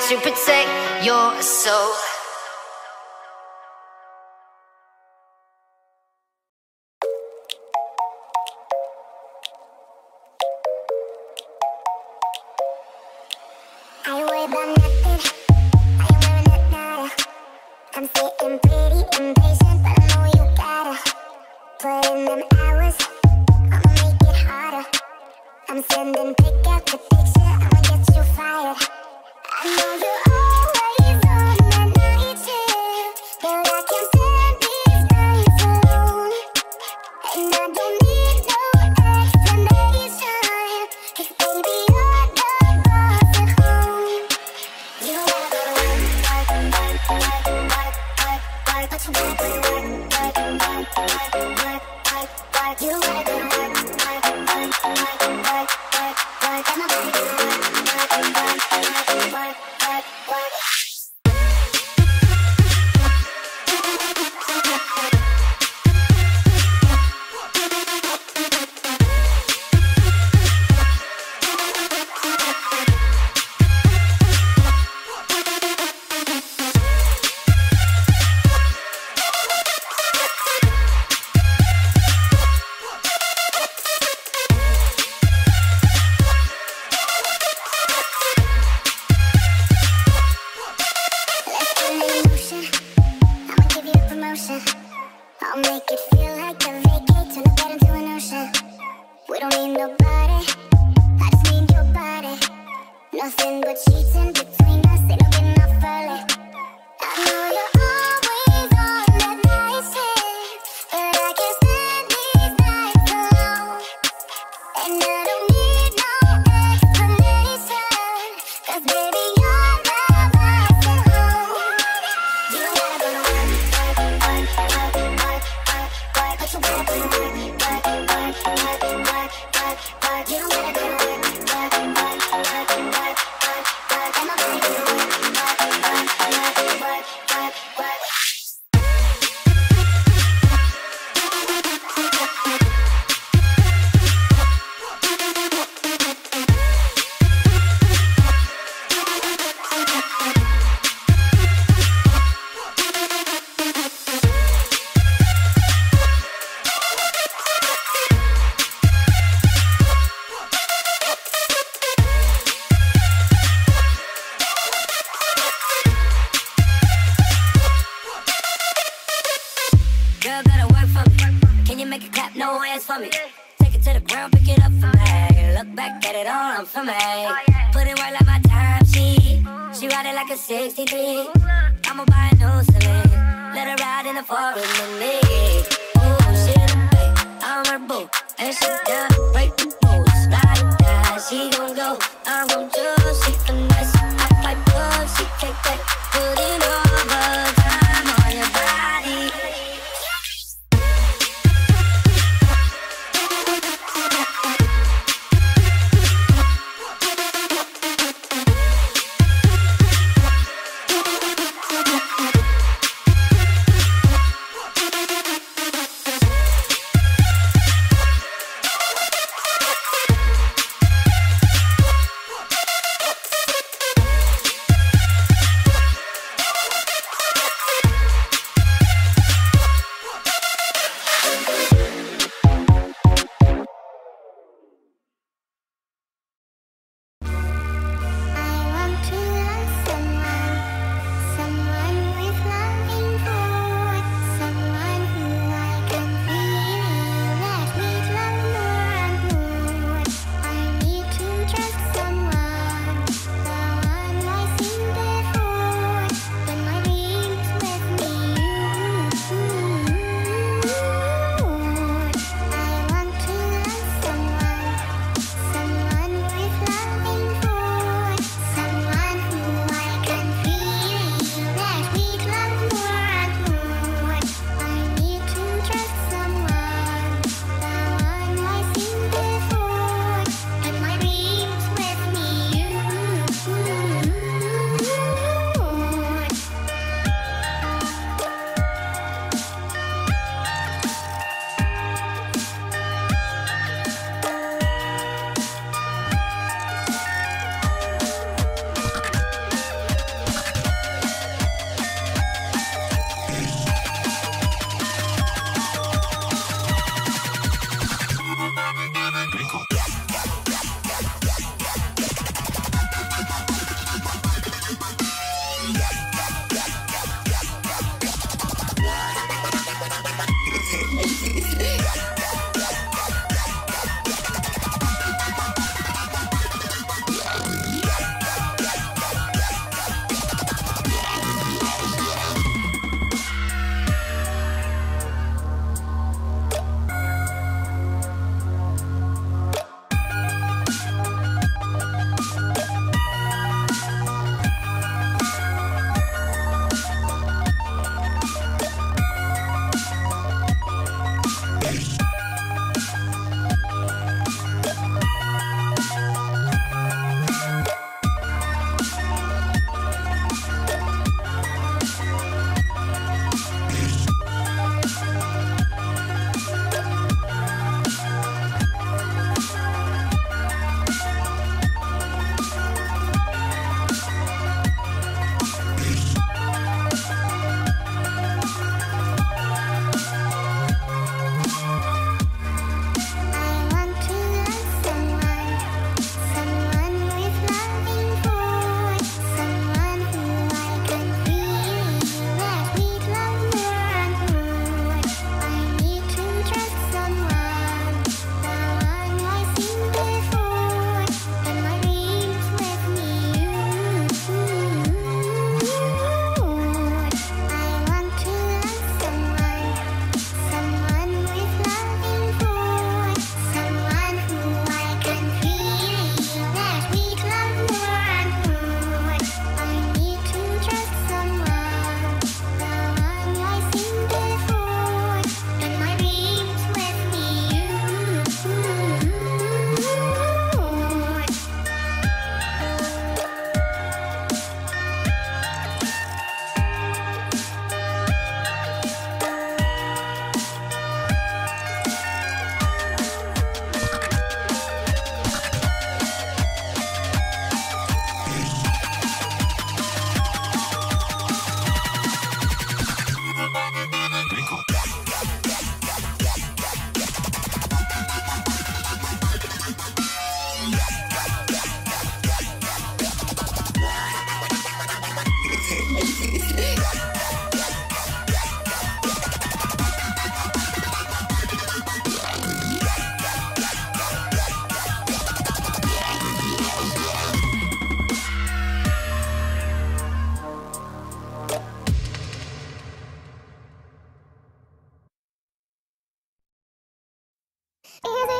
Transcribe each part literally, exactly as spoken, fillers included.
to protect your soul. I worry about nothing, I ain't wearing it nada. I'm sitting pretty impatient, but I know you gotta put in them hours, I'ma make it harder. I'm sending pick after picture, I'ma get you fired. I know you're always on that night shift, but I can't stand these nights alone. And I don't need no explanation, 'cause baby you're the boss at home. You gotta go to work, work, work, work, work, work, but you gotta go to work, work, work, work, work, work, work. You gotta go to work, work, work, work, work, work, work. And my body gotta work, work, work, work, work, work, work. I'll make it feel like a vacate, turn the bed into an ocean. We don't need nobody, I just need your body. Nothing but sheets in between us, ain't no getting off early. I know you're always on that night shift, but I can't stand these nights alone. And I don't need no explanation, 'cause baby you're the boss at home. You gotta go to work, work, work, work, work, work, work, but you gotta go to work, work, work, work, work, work, work. You don't gotta go to work, work, work, work, work, work, work. And my body gotta work, work, work, work, work, work, work. Girl, gotta work for me. Can you make it clap? No hands for me. Take it to the ground, pick it up for me. Look back at it all, I'm for me. Put it right like my time sheet. She ride it like a sixty-three. I'ma buy a new Celine. Let her ride in the forest with me. Ooh, she the babe, I'm her boo. And she down to break the rules. Ride or die, she gon' go. I'm gon' choose, she finesse. Act like bull, she take that. Put it over time on your body.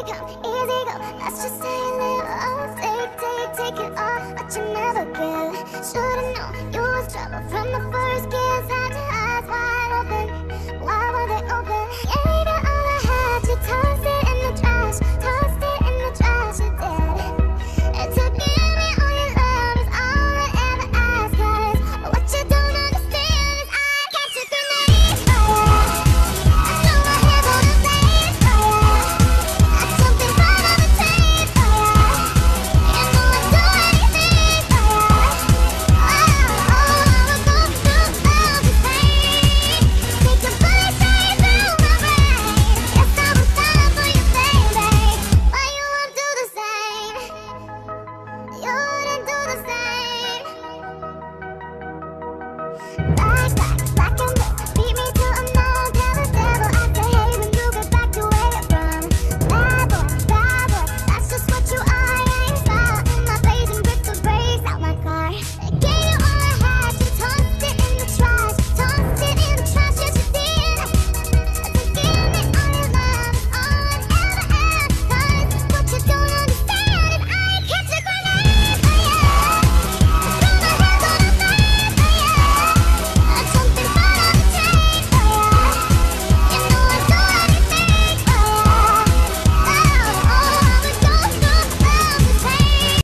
come, easy go. Let's just say a little, oh, take, take, take it all, but you never give. Should've known you was trouble from the first game.